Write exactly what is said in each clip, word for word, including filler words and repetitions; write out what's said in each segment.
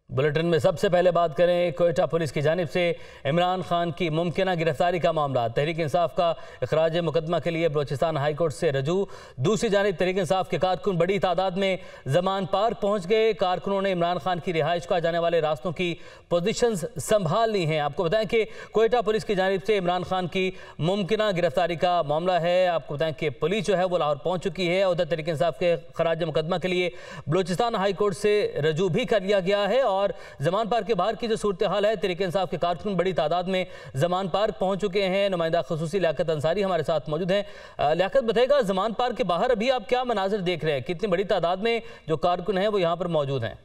Bulletin में सबसे पहले बात करें कोयटा पुलिस की जानिब से इमरान खान की मुमकिन गिरफ्तारी का मामला। तहरीक इंसाफ का इखराज मुकदमा के लिए बलोचिस्तान हाई कोर्ट से रजू। दूसरी जानिब तहरीक इंसाफ के कारकुन बड़ी तादाद में जमान पार्क पहुंच गए। कारकुनों ने इमरान खान की रिहाइश का जाने वाले रास्तों की पोजीशंस संभाल ली हैं। आपको बताएं कि कोयटा पुलिस की जानिब से इमरान खान की मुमकिन गिरफ्तारी का मामला है। आपको बताएं कि पुलिस जो है वो लाहौर पहुँच चुकी है। उधर तहरीक इंसाफ के इखराज मुकदमा के लिए बलोचिस्तान हाई कोर्ट से रजू भी कर लिया गया है। और जमान पार्क के बाहर की जो सूरत हाल है, तहरीक इंसाफ के कारकुन बड़ी तादाद में जमान पार्क पहुंच चुके हैं। नुमाइंदा खुसूसी लियाकत अंसारी हमारे साथ मौजूद हैं। लियाकत, बताएगा जमान पार्क के बाहर अभी आप क्या मनाजिर देख रहे हैं? कितनी बड़ी तादाद में जो कारकुन हैं वो यहाँ पर मौजूद हैं?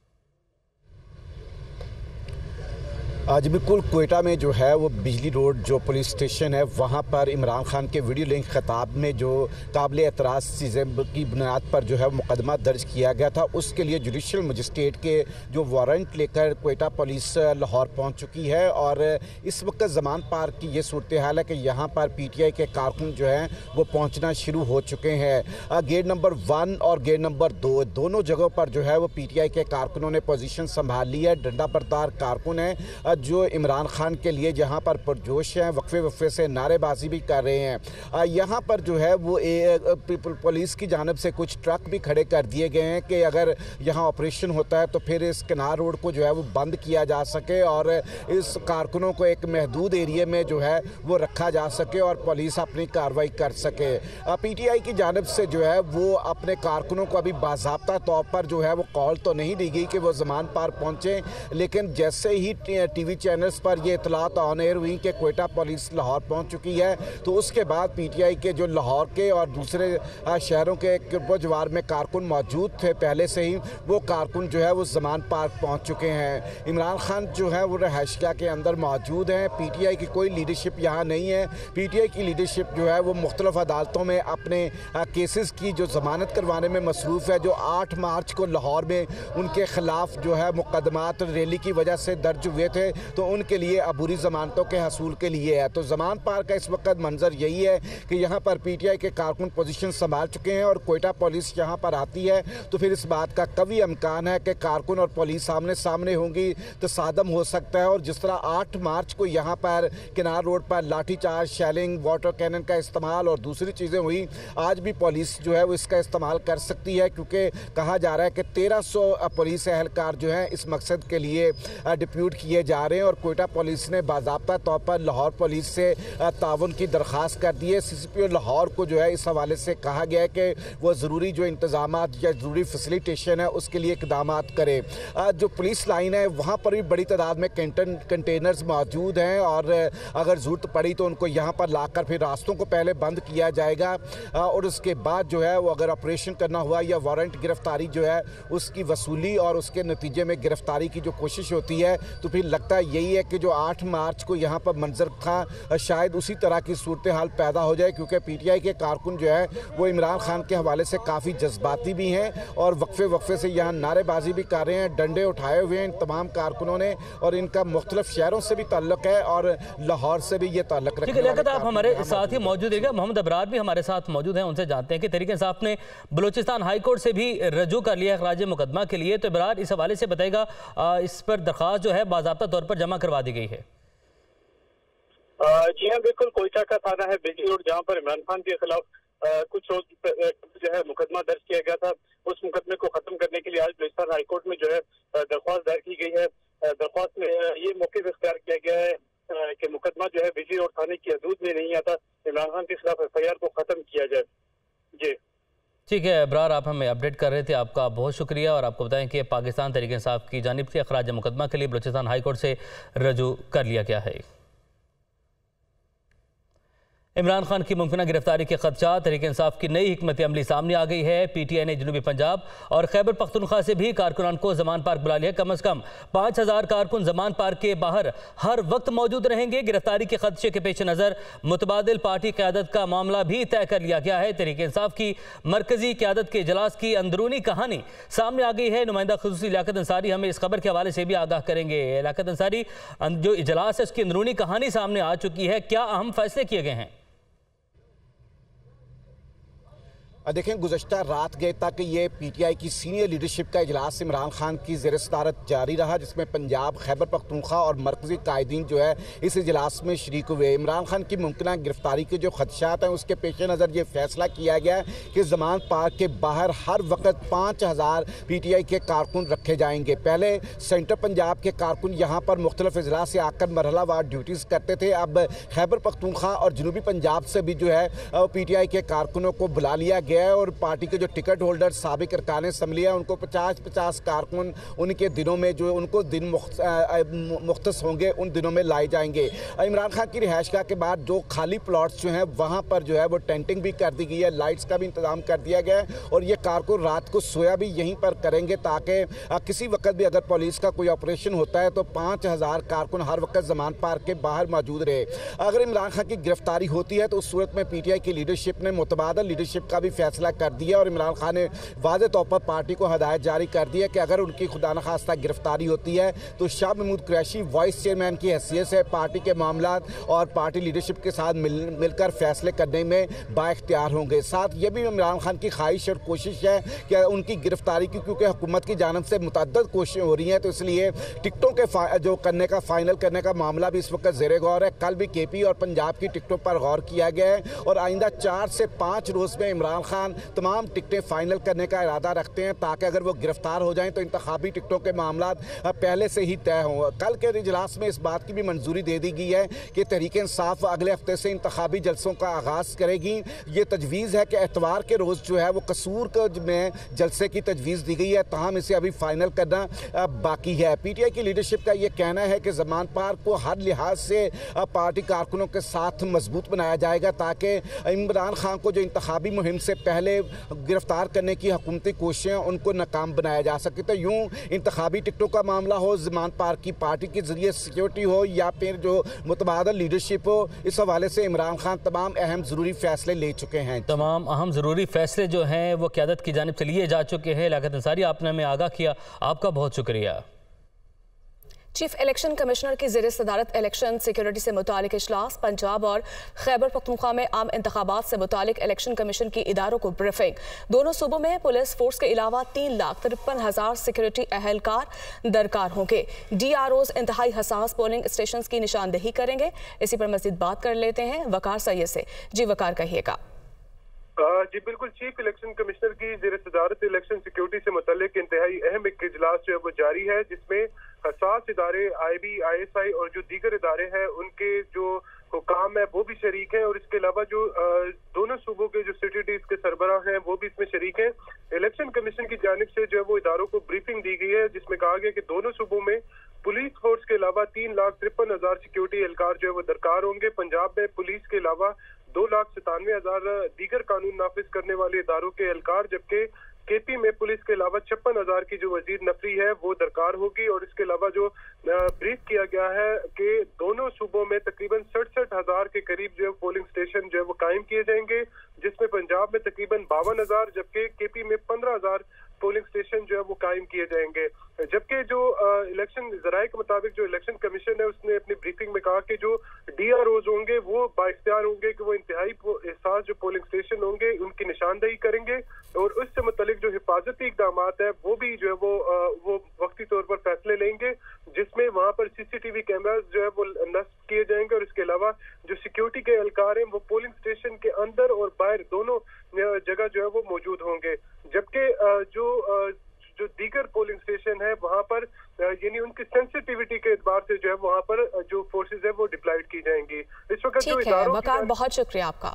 आज बिल्कुल कोयटा में जो है वो बिजली रोड जो पुलिस स्टेशन है वहाँ पर इमरान खान के वीडियो लिंक खिताब में जो काबिल एतराज़ चीज़ें की बुनियाद पर जो है मुकदमा दर्ज किया गया था, उसके लिए जुडिशल मजिस्ट्रेट के जो वारंट लेकर कोयटा पुलिस लाहौर पहुँच चुकी है। और इस वक्त जमान पार्क की ये सूरत हाल है कि यहाँ पर पी टी आई के कारकुन जो हैं वो पहुँचना शुरू हो चुके हैं। गेट नंबर वन और गेट नंबर दो दोनों जगहों पर जो है वो पी टी आई के कारकुनों ने पोजीशन संभाल ली है। डंडा बरदार कारकुन हैं जो इमरान खान के लिए जहां पर पुरजोश हैं, वक्फे वक्फे से नारेबाजी भी कर रहे हैं। यहां पर जो है वो ए, पुलिस की जानिब से कुछ ट्रक भी खड़े कर दिए गए हैं कि अगर यहां ऑपरेशन होता है तो फिर इस किनार रोड को जो है वो बंद किया जा सके और इस कारकुनों को एक महदूद एरिए में जो है वो रखा जा सके और पुलिस अपनी कार्रवाई कर सके। पी टी आई की जानिब से जो है वो अपने कारकुनों को अभी बाज़ाब्ता तौर पर जो है वो कॉल तो नहीं दी गई कि वो जमान पार्क पहुँचे, लेकिन जैसे ही टी वी चैनल्स पर ये इतलात ऑन एयर हुई कि कोयटा पुलिस लाहौर पहुंच चुकी है, तो उसके बाद पीटीआई के जो लाहौर के और दूसरे शहरों के जवार में कारकुन मौजूद थे पहले से ही, वो कारकुन जो है वो जमान पार्क पहुंच चुके हैं। इमरान खान जो है वो रहायशगाह के अंदर मौजूद हैं। पीटीआई की कोई लीडरशिप यहाँ नहीं है। पीटीआई की लीडरशिप जो है वो मुख्तलिफ अदालतों में अपने केसेस की जो जमानत करवाने में मसरूफ़ है। जो आठ मार्च को लाहौर में उनके खिलाफ जो है मुकदमात रैली की वजह से दर्ज हुए थे, तो उनके लिए अबूरी ज़मानतों के हसूल के लिए है। तो जमान पार्क का इस वक्त मंजर यही है कि यहाँ पर पीटीआई के कारकुन पोजीशन संभाल चुके हैं और कोयटा पुलिस यहाँ पर आती है तो फिर इस बात का कभी इम्कान है कि कारकुन और पुलिस सामने सामने होंगी, तो सादम हो सकता है। और जिस तरह आठ मार्च को यहाँ पर किनार रोड पर लाठीचार्ज, शेलिंग, वाटर कैनन का इस्तेमाल और दूसरी चीज़ें हुई, आज भी पुलिस जो है वो इसका इस्तेमाल कर सकती है, क्योंकि कहा जा रहा है कि तेरह सौ पुलिस एहलकार जो हैं इस मकसद के लिए डिप्यूट किए जा रहे हैं। और कोयटा पुलिस ने बाज़ाब्ता तौर पर लाहौर पुलिस से ताउन की दरख्वास्त कर दी है। सी सी पी ओ लाहौर को जो है इस हवाले से कहा गया है कि वो ज़रूरी जो इंतजामात या ज़रूरी फैसिलिटेशन है उसके लिए इकदाम करे। जो पुलिस लाइन है वहाँ पर भी बड़ी तादाद में कंटेनर्स मौजूद हैं और अगर ज़रूरत पड़ी तो उनको यहाँ पर लाकर फिर रास्तों को पहले बंद किया जाएगा और उसके बाद जो है वो अगर ऑपरेशन करना हुआ या वारंट गिरफ्तारी जो है उसकी वसूली और उसके नतीजे में गिरफ्तारी की जो कोशिश होती है, तो फिर लगता है यही है कि जो आठ मार्च को यहाँ पर मंजर था शायद उसी तरह की सूरत हाल पैदा हो जाए, क्योंकि पीटीआई के कारकुन जो है वो इमरान खान के हवाले से काफ़ी जज्बाती भी हैं और वक्फे वक्फे से यहाँ नारेबाजी भी कर रहे हैं। डंडे उठाए हुए हैं इन तमाम कारकुनों ने और इनका मुख्तलिफ शहरों से भी ताल्लुक है और लाहौर से भी ये ताल्लुक रखते हैं। आप हमारे साथ ही मौजूद है, मोहम्मद अबरार भी हमारे साथ मौजूद हैं, उनसे जानते हैं कि तहरीक इंसाफ ने बलूचिस्तान हाई कोर्ट से भी रजू कर लिया खराज मुकदमा के लिए। तो अबरार इस हवाले से बताएगा, इस पर दरख्वास्त जो है बाज़ाब्ता तौर पर जमा करवा दी गई है। जी हाँ, बिल्कुल कोयटा का थाना है बिजली रोड, जहाँ पर इमरान खान के खिलाफ कुछ रोज जो है मुकदमा दर्ज किया गया था। उस मुकदमे को खत्म करने के लिए आज बलूचिस्तान हाईकोर्ट में जो है दरख्वास्त दायर की गई है। दरख्वास्त में ये मौक़िफ़ इख्तियार किया गया है कि मुकदमा जो है बिजली रोड थाने की हदूद में नहीं आता, इमरान खान के खिलाफ एफ आई आर को खत्म किया जाए। जी ठीक है अबरार, आप हमें अपडेट कर रहे थे, आपका बहुत शुक्रिया। और आपको बताएं कि पाकिस्तान तहरीक इंसाफ की जानिब से अखराज मुकदमा के लिए बलूचिस्तान हाई कोर्ट से रजू कर लिया गया है। इमरान खान की मुमकिन गिरफ्तारी के खदशात, तहरीक इंसाफ की नई हिकमत अमली सामने आ गई है। पी टी आई ने जनूबी पंजाब और खैबर पख्तूनख्वा से भी कारकुनान को जमान पार्क बुला लिया। कम अज कम पाँच हजार कारकुन जमान पार्क के बाहर हर वक्त मौजूद रहेंगे। गिरफ्तारी के खदशे के पेश नज़र मुतबादिल पार्टी क़यादत का मामला भी तय कर लिया गया है। तहरीक इंसाफ की मरकजी क़यादत के इजलास की अंदरूनी कहानी सामने आ गई है। नुमाइंदा खुसूसी लियाकत अंसारी हमें इस खबर के हवाले से भी आगाह करेंगे। लियाकत अंसारी, जो इजलास है उसकी अंदरूनी कहानी सामने आ चुकी है, क्या अहम फैसले किए गए हैं? देखें, गुज़श्ता रात गए तक ये पीटीआई की सीनियर लीडरशिप का इजलास इमरान खान की ज़ेर सदारत जारी रहा, जिसमें पंजाब, खैबर पख्तूनख्वा और मरकज़ी कायदीन जो है इस इजलास में शरीक हुए। इमरान खान की मुमकिन गिरफ्तारी के जो खदशात हैं उसके पेश नज़र ये फैसला किया गया कि जमान पार्क के बाहर हर वक्त पाँच हज़ार पी टी आई के कारकुन रखे जाएंगे। पहले सेंट्रल पंजाब के कारकुन यहाँ पर मुख्तलिफ अजला से आकर मरहलावार ड्यूटीज़ करते थे। अब खैबर पख्तूनख्वा और जनूबी पंजाब से भी जो है पी टी आई के कारकुनों को बुला लिया गया है और पार्टी के जो टिकट होल्डर साबिक अरकान असम्बली है उनको पचास पचास कारकुन उनके दिनों में जो उनको दिन मुख्तस होंगे उन दिनों में लाए जाएंगे। इमरान खान की रिहाइशगाह के बाद जो खाली प्लॉट्स जो हैं वहाँ पर जो है वो टेंटिंग भी कर दी गई है, लाइट्स का भी इंतजाम कर दिया गया है और ये कारकुन रात को सोया भी यहीं पर करेंगे ताकि किसी वक्त भी अगर पुलिस का कोई ऑपरेशन होता है तो पाँच हज़ार कारकुन हर वक्त जमान पार्क के बाहर मौजूद रहे। अगर इमरान खान की गिरफ्तारी होती है तो उस सूरत में पी टी आई की लीडरशिप ने मुतबादल लीडरशिप का भी फैसला कर दिया और इमरान खान ने वाज़े तौर पर पार्टी को हदायत जारी कर दी है कि अगर उनकी खुदा न खास्ता गिरफ्तारी होती है तो शाह महमूद कुरैशी वाइस चेयरमैन की हैसियत से पार्टी के मामलात और पार्टी लीडरशिप के साथ मिल मिलकर फैसले करने में बाइख्तियार होंगे। साथ ये भी इमरान खान की ख्वाहिश और कोशिश है कि उनकी गिरफ्तारी की, क्योंकि हुकूमत की जानब से मुतअद्दिद कोशिशें हो रही हैं तो इसलिए टिकटों के जो करने का फाइनल करने का मामला भी इस वक्त ज़ेरे गौर है। कल भी के पी और पंजाब की टिकटों पर गौर किया गया है और आइंदा चार से पाँच रोज़ में इमरान खान तमाम टिकटें फाइनल करने का इरादा रखते हैं ताकि अगर वो गिरफ्तार हो जाएं तो इंतखाबी टिकटों के मामला पहले से ही तय हों। कल के इजलास में इस बात की भी मंजूरी दे दी गई है कि तहरीक इंसाफ अगले हफ्ते से इंतखाबी जलसों का आगाज़ करेगी। ये तजवीज़ है कि एतवार के रोज़ जो है वो कसूर में जलसे की तजवीज़ दी गई है, ताहम इसे अभी फाइनल करना बाकी है। पी टी आई की लीडरशिप का ये कहना है कि जमान पार्क को हर लिहाज से पार्टी कारकुनों के साथ मजबूत बनाया जाएगा ताकि इमरान खान को जो इंतखाबी मुहिम से पहले गिरफ्तार करने की हुकूमती कोशिशें उनको नाकाम बनाया जा सके। तो यूँ इंतखाबी टिकटों का मामला हो, जमान पार्क की पार्टी के जरिए सिक्योरिटी हो या फिर जो मुतबादल लीडरशिप हो, इस हवाले से इमरान खान तमाम अहम ज़रूरी फैसले ले चुके हैं। तमाम अहम ज़रूरी फैसले जो हैं वो क़यादत की जानिब से लिए जा चुके हैं। लियाकत अंसारी, आपने हमें आगाह किया, आपका बहुत शुक्रिया। चीफ इलेक्शन कमिश्नर की ज़ेर सदारत इलेक्शन सिक्योरिटी से मुतालिक इजलास, पंजाब और खैबर पख्तूनख्वा में आम इंतखाबात से मुतालिक इलेक्शन कमीशन की इदारों को ब्रीफिंग। दोनों सूबों में पुलिस फोर्स के अलावा तीन लाख तिरपन हज़ार सिक्योरिटी अहलकार दरकार होंगे। डी आर ओज इंतहाई हसास पोलिंग स्टेशन की निशानदेही करेंगे। इसी पर मज़ीद बात कर लेते हैं वकार सैयद से। जी वकार, कहिएगा। जी बिल्कुल, चीफ इलेक्शन कमिश्नर की ज़ेर सदारत इलेक्शन सिक्योरिटी से मुतल्लिक इंतहाई अहम एक इजलास जो है वो जारी है, जिसमें हसास इदारे आई बी, आई एस आई और जो दीगर इदारे हैं उनके जो हुकाम है वो भी शरीक हैं और इसके अलावा जो दोनों सूबों के जो सिटीज के सरबराह हैं वो भी इसमें शरीक हैं। इलेक्शन कमीशन की जानिब से जो है वो इदारों को ब्रीफिंग दी गई है जिसमें कहा गया कि दोनों सूबों में पुलिस फोर्स के अलावा तीन लाख तिरपन हजार सिक्योरिटी एहलकार जो है वो दरकार होंगे। पंजाब में पुलिस के अलावा दो लाख सतानवे हजार दीगर कानून नाफिज करने वाले इदारों के एहलकार, जबकि के पी में पुलिस के अलावा छप्पन हजार की जो वजीर नफरी है वो दरकार होगी। और इसके अलावा जो ब्रीफ किया गया है कि दोनों सूबों में तकरीबन सड़सठ हजार के करीब जो है पोलिंग स्टेशन जो है वो कायम किए जाएंगे, जिसमें पंजाब में तकरीबन बावन हजार जबकि के पी में पंद्रह हजार पोलिंग स्टेशन जो है वो कायम किए जाएंगे। जबकि जो इलेक्शन जराये के मुताबिक जो इलेक्शन कमीशन है उसने अपनी ब्रीफिंग में कहा कि जो डी आर ओज होंगे वो बाइख्तियार होंगे कि वो इंतहाई एहसास जो पोलिंग स्टेशन होंगे उनकी निशानदेही करेंगे और उससे मुतालिक जो हिफाजती इकदाम है वो भी जो है वो वो वक्ती तौर पर फैसले लेंगे, जिसमें वहाँ पर C C T V cameras जो है वो नस्ब किए जाएंगे। और इसके अलावा जो सिक्योरिटी के एहलकार हैं वो पोलिंग स्टेशन के अंदर और बाहर दोनों जगह जो है वो मौजूद होंगे। जबकि जो जो दीगर पोलिंग स्टेशन है वहां पर यानी उनकी सेंसिटिविटी के एतबार से जो है वहां पर जो फोर्सेस है वो डिप्लॉयड की जाएंगी। इस वक्त जो इदारों वकार, बहुत शुक्रिया आपका।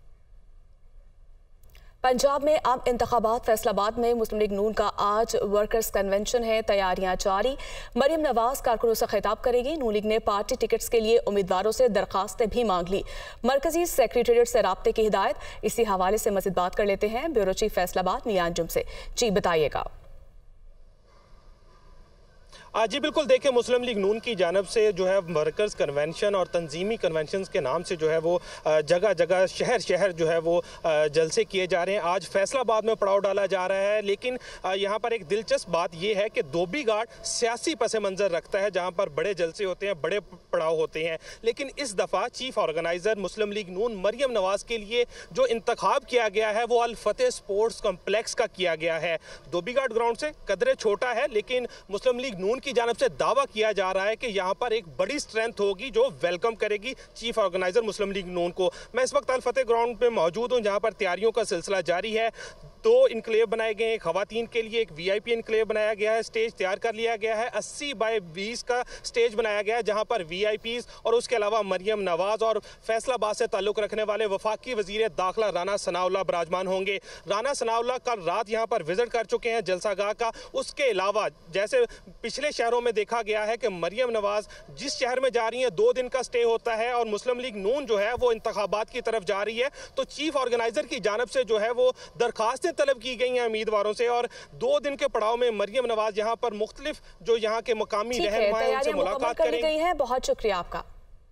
पंजाब में आम इंतखाबात, फैसलाबाद में मुस्लिम लीग नून का आज वर्कर्स कन्वेंशन है, तैयारियां जारी। मरियम नवाज कारकुनों से खिताब करेगी। नून लीग ने पार्टी टिकट्स के लिए उम्मीदवारों से दरखास्तें भी मांग ली। मरकजी सेक्रेटेरिएट से राब्ते की हिदायत। इसी हवाले से मज़ीद बात कर लेते हैं ब्यूरो चीफ फैसलाबाद मियां अंजुम से। जी बताइएगा। जी बिल्कुल, देखिए मुस्लिम लीग नून की जानब से जो है वर्कर्स कन्वेंशन और तंजीमी कन्वेंशन के नाम से जो है वो जगह जगह शहर शहर जो है वो जलसे किए जा रहे हैं। आज फैसलाबाद में पड़ाव डाला जा रहा है, लेकिन यहाँ पर एक दिलचस्प बात यह है कि धोबी घाट सियासी पस मंज़र रखता है जहाँ पर बड़े जलसे होते हैं, बड़े पड़ाव होते हैं। लेकिन इस दफ़ा चीफ ऑर्गेनाइज़र मुस्लिम लीग नून मरियम नवाज़ के लिए जो इंतखाब किया गया है वो अल फतेह स्पोर्ट्स कॉम्प्लेक्स का किया गया है। धोबी घाट ग्राउंड से कदरे छोटा है, लेकिन मुस्लिम लीग नून की जानब से दावा किया जा रहा है कि यहाँ पर एक बड़ी स्ट्रेंथ होगी जो वेलकम करेगी चीफ ऑर्गेनाइजर मुस्लिम लीग नून को। मैं इस वक्त अल फतेह ग्राउंड पे मौजूद हूँ जहाँ पर तैयारियों का सिलसिला जारी है। दो इनक्लेव बनाए गए हैं, खवातीन के लिए एक वीआईपी इनक्लेव बनाया गया है, स्टेज तैयार कर लिया गया है। अस्सी बाय बीस का स्टेज बनाया गया है जहां पर वीआईपीज और उसके अलावा मरियम नवाज और फैसलाबाद से ताल्लुक रखने वाले वफाकी वजीर दाखिला राना सनाउल्लाह विराजमान होंगे। राना सनाउल्लाह कल रात यहां पर विजिट कर चुके हैं जलसागाह का। उसके अलावा जैसे पिछले शहरों में देखा गया है कि मरियम नवाज जिस शहर में जा रही है दो दिन का स्टे होता है और मुस्लिम लीग नून जो है वो इंतखाबात की तरफ जा रही है, तो चीफ ऑर्गेनाइजर की जानब से जो है वो दरखास्त तलब की गई हैं उम्मीदवारों से और दो दिन के पड़ाव में मरियम नवाज यहां पर मुख्तलिफ जो यहां के मकामी रहनुमा हैं उनसे मुलाकात करेंगे। बहुत शुक्रिया आपका।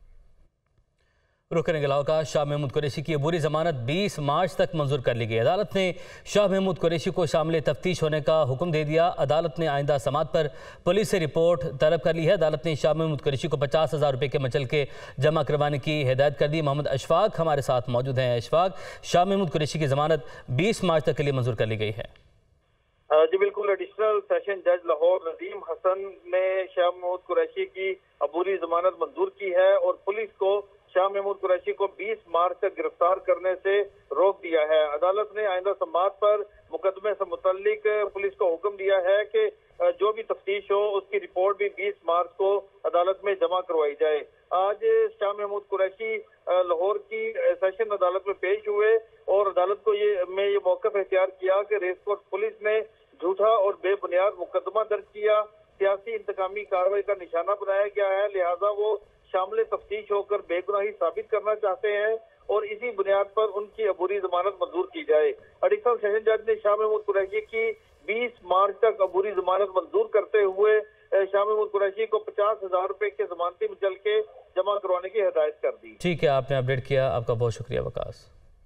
रुक करेंगे इलाका शाह महमूद कुरैशी की अबूरी जमानत बीस मार्च तक मंजूर कर ली गई। अदालत ने शाह महमूद कुरैशी को शामिल तफ्तीश होने का हुक्म दे दिया। अदालत ने आइंदा समात पर पुलिस से रिपोर्ट तलब कर ली है। अदालत ने शाह महमूद कुरैशी को पचास हज़ार रुपये के मचल के जमा करवाने की हिदायत कर दी। मोहम्मद अशफाक हमारे साथ मौजूद हैं। अशफाक, शाह महमूद कुरैशी की जमानत बीस मार्च तक के लिए मंजूर कर ली गई है। जी बिल्कुल, एडिशनल सेशन जज लाहौर नजीम हसन ने शाह महमूद कुरैशी की अबूरी जमानत मंजूर की है और पुलिस को शाह महमूद कुरैशी को बीस मार्च तक गिरफ्तार करने से रोक दिया है। अदालत ने आइंदा समात पर मुकदमे से मुतल्लिक पुलिस को हुक्म दिया है कि जो भी तफ्तीश हो उसकी रिपोर्ट भी बीस मार्च को अदालत में जमा करवाई जाए। आज शाह महमूद कुरैशी लाहौर की सेशन अदालत में पेश हुए और अदालत को ये में ये मौक़िफ़ इख्तियार किया कि रेसकोर्स पुलिस ने झूठा और बेबुनियाद मुकदमा दर्ज किया, सियासी इंतकामी कार्रवाई का निशाना बनाया गया है, लिहाजा वो शामिल तफ्तीश होकर बेगुनाही साबित करना चाहते हैं और इसी बुनियाद पर उनकी अबूरी जमानत मंजूर की जाए। एडिशनल सेशन जज ने शाह महमूद कुरैशी की बीस मार्च तक अबूरी जमानत मंजूर करते हुए शाह महमूद कुरैशी को पचास हजार रुपए के जमानती मुचल के जमा करवाने की हिदायत कर दी। ठीक है, आपने अपडेट किया, आपका बहुत शुक्रिया वकास।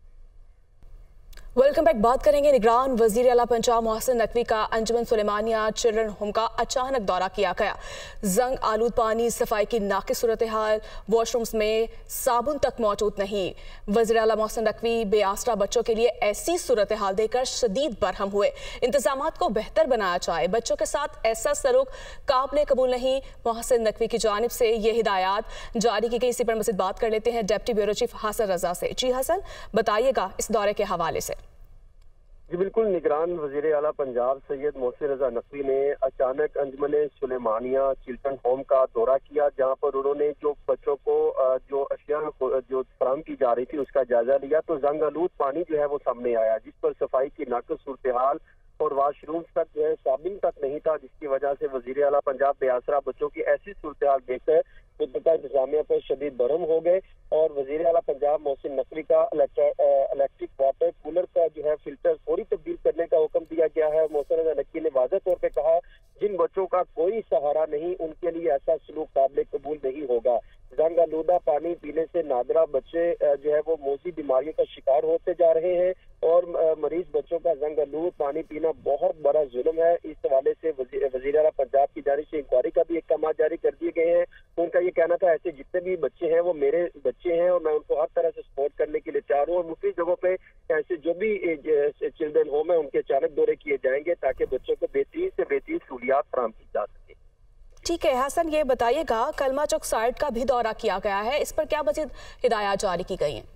Welcome back. बात करेंगे निगरान वजीर आला पंजाब मोहसिन नकवी का अंजुमन सुलेमानिया चिल्ड्रन होम का अचानक दौरा किया गया। जंग आलूद पानी, सफाई की नाकिस सूरत हाल, वॉशरूम्स में साबुन तक मौजूद नहीं। वजीर आला मोहसिन नकवी बेआसरा बच्चों के लिए ऐसी सूरत हाल देखकर शदीद बरहम हुए। इंतजामात को बेहतर बनाया जाए, बच्चों के साथ ऐसा सलूक काबिल कबूल नहीं। मोहसिन नकवी की जानिब से ये हिदायत जारी की गई। इसी पर मज़ीद बात कर लेते हैं deputy bureau chief Hasan Raza से। जी हसन, बताइएगा इस दौरे के हवाले से। जी बिल्कुल, निगरान वजीर आला पंजाब सैयद मोहसिन रजा नकवी ने अचानक अंजुमन सुलेमानिया चिल्ड्रन होम का दौरा किया, जहां पर उन्होंने जो बच्चों को जो अशिया जो फराहम की जा रही थी उसका जायजा लिया। तो जंग आलूद पानी जो है वो सामने आया, जिस पर सफाई की नाक़िस सूरत हाल और वाशरूम तक जो है साबिन तक नहीं था, जिसकी वजह से वजीर आला पंजाब बेआसरा बच्चों की ऐसी सूरत हाल देखकर मुतलका इंतजामिया पर शदीद बरहम हो गए और वजीर आला पंजाब मोहसिन नकवी का इलेक्ट्रिक वाटर कूलर का जो है फिल्टर फौरी तब्दील करने का हुक्म दिया गया है। मोहसिन रजा नकवी ने वाज़ेह तौर पर कहा, जिन बच्चों का कोई सहारा नहीं उनके लिए ऐसा सलूक काबिल कबूल नहीं होगा। जंग आलूदा पानी पीने से नादरा बच्चे जो है वो मौसी बीमारियों का शिकार होते जा रहे हैं और मरीज बच्चों का जंग आलूद पानी पीना बहुत बड़ा जुल्म है। इस हवाले से वजीर आला पंजाब की जानिब से इंक्वायरी का भी अहकाम जारी कर दिए गए हैं। उनका ये कहना था, ऐसे जितने भी बच्चे हैं वो मेरे बच्चे हैं और मैं उनको हर तरह से सपोर्ट करने के लिए तैयार हूँ और मुख्तलिफ जगहों पे ऐसे जो भी चिल्ड्रन होम है उनके अचानक दौरे किए जाएंगे ताकि बच्चों को बेहतरीन से बेहतरीन सहूलियात फराहम की जा सके। ठीक है हसन, ये बताइएगा कलमा चौक साइट का भी दौरा किया गया है, इस पर क्या मज़ीद हिदायत जारी की गई हैं?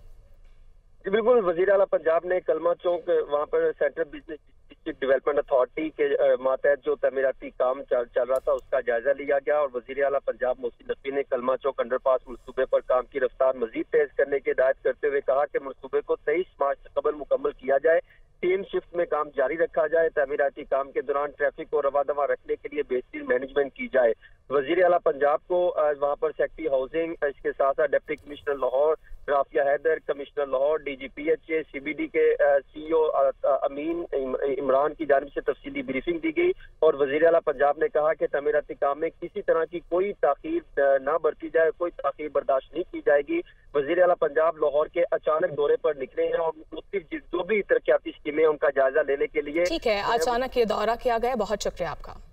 जी बिल्कुल, वजीर आला पंजाब ने कलमा चौक वहाँ पर central business district development authority के मातहत जो तमीराती काम चल, चल रहा था उसका जायजा लिया गया और वजीर आला पंजाब मोहसिन नकवी ने कलमा चौक अंडरपास मनसूबे पर काम की रफ्तार मजीद तेज करने की हिदायत करते हुए कहा कि मनसूबे को तेईस मार्च से कबल मुकम्मल किया जाए, तीन शिफ्ट में काम जारी रखा जाए, तमीराती काम के दौरान ट्रैफिक को रवा दवा रखने के लिए बेहतरीन मैनेजमेंट की जाए। वजीर आला पंजाब को वहाँ पर सेक्रेटरी हाउसिंग, इसके साथ साथ deputy commissioner Lahore Rafia Haider, commissioner Lahore, D G P H A, C B D के सी ई ओ अमीन इमरान की जानिब से तफसीली ब्रीफिंग दी गई और वज़ीर आला पंजाब ने कहा कि तमीराती काम में किसी तरह की कोई ताखीर ना बरती जाए, कोई ताखीर बर्दाश्त नहीं की जाएगी। वज़ीर आला पंजाब लाहौर के अचानक दौरे पर निकले हैं और मुख्तलिफ जो भी तरक्याती स्कीमें उनका जायजा लेने के लिए। ठीक है, अचानक ये दौरा किया गया, बहुत शुक्रिया आपका।